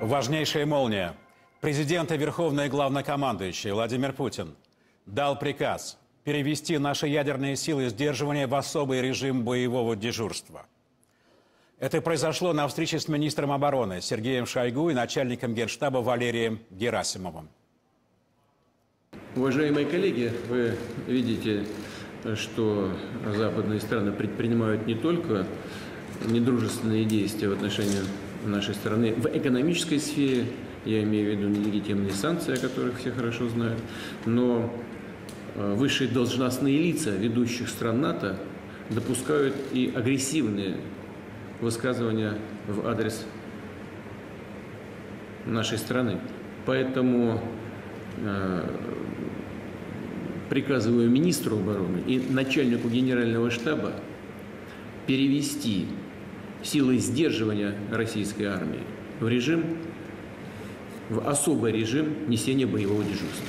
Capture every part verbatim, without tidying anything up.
Важнейшая молния. Президент и верховный главнокомандующий Владимир Путин дал приказ перевести наши ядерные силы сдерживания в особый режим боевого дежурства. Это произошло на встрече с министром обороны Сергеем Шойгу и начальником Генштаба Валерием Герасимовым. Уважаемые коллеги, вы видите, что западные страны предпринимают не только недружественные действия в отношении нашей страны в экономической сфере, я имею в виду нелегитимные санкции, о которых все хорошо знают, но высшие должностные лица ведущих стран НАТО допускают и агрессивные высказывания в адрес нашей страны. Поэтому э, приказываю министру обороны и начальнику генерального штаба перевести силы сдерживания российской армии в режим, в особый режим несения боевого дежурства.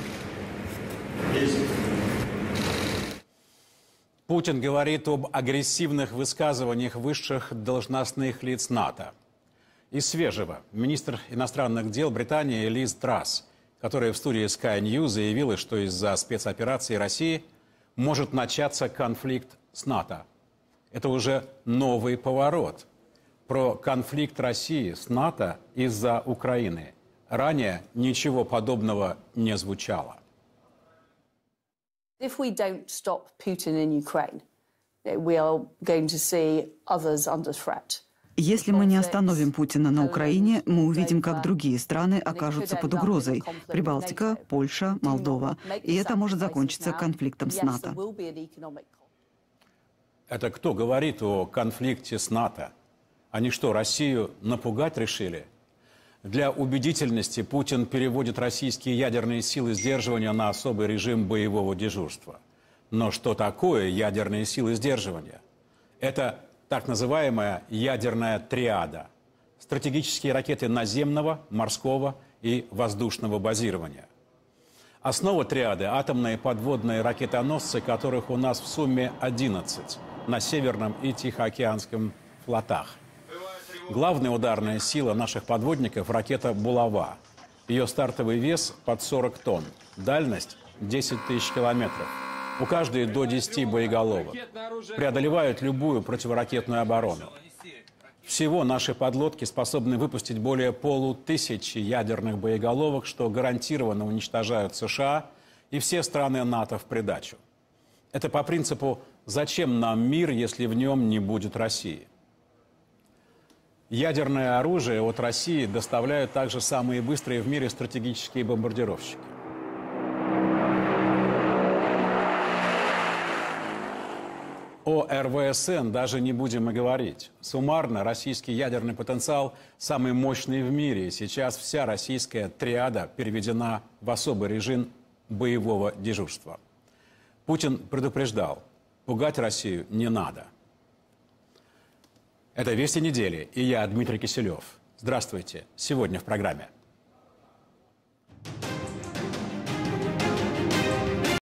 Путин говорит об агрессивных высказываниях высших должностных лиц НАТО. Из свежего министр иностранных дел Британии Лиз Трасс, которая в студии Sky News заявила, что из-за спецоперации России может начаться конфликт с НАТО. Это уже новый поворот. Про конфликт России с НАТО из-за Украины ранее ничего подобного не звучало. If we don't stop Putin in Ukraine, we are going to see others under threat. Если мы не остановим Путина на Украине, мы увидим, как другие страны окажутся под угрозой. Прибалтика, Польша, Молдова. И это может закончиться конфликтом с НАТО. Это кто говорит о конфликте с НАТО? Они что, Россию напугать решили? Для убедительности Путин переводит российские ядерные силы сдерживания на особый режим боевого дежурства. Но что такое ядерные силы сдерживания? Это так называемая ядерная триада. Стратегические ракеты наземного, морского и воздушного базирования. Основа триады – атомные подводные ракетоносцы, которых у нас в сумме одиннадцать на Северном и Тихоокеанском флотах. Главная ударная сила наших подводников – ракета «Булава». Ее стартовый вес под сорок тонн, дальность десять тысяч километров. У каждой до десяти боеголовок. Преодолевают любую противоракетную оборону. Всего наши подлодки способны выпустить более полутысячи ядерных боеголовок, что гарантированно уничтожают США и все страны НАТО в придачу. Это по принципу «зачем нам мир, если в нем не будет России?». Ядерное оружие от России доставляют также самые быстрые в мире стратегические бомбардировщики. О эр вэ эс эн даже не будем и говорить. Суммарно российский ядерный потенциал самый мощный в мире. Сейчас вся российская триада переведена в особый режим боевого дежурства. Путин предупреждал, пугать Россию не надо. Это «Вести недели», и я, Дмитрий Киселев. Здравствуйте. Сегодня в программе.